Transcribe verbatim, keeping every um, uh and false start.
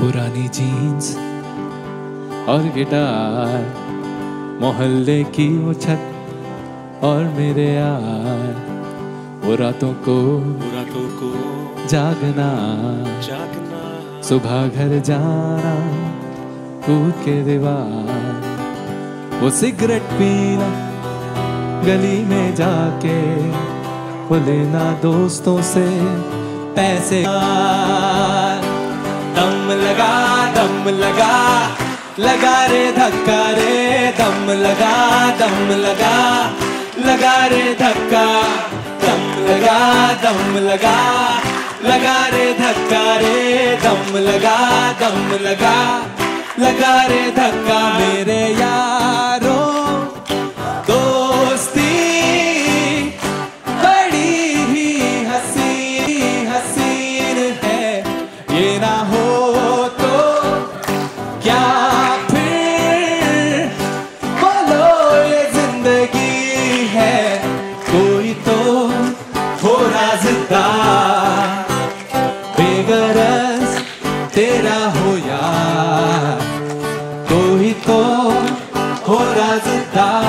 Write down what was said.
पुरानी जीन्स और गिटार, मोहल्ले की वो छत और मेरे यार, वो रातों को रातों को जागना जागना, सुबह घर जाना कूद के दीवार, वो सिगरेट पीना गली में जाके, वो लेना दोस्तों से पैसे। दम लगा दम लगा लगा रे धक्का रे, दम लगा दम लगा लगा रे धक्का, दम लगा दम लगा लगा रे धक्का रे, दम लगा दम लगा लगा रे धक्का। मेरे यारों दोस्ती बड़ी ही हसीन हसीन है, ये ना हो तो क्या फिर बोलो ये जिंदगी है, कोई तो हो राज़दार, बेगरज तेरा हो यार, कोई तो हो राज़दार।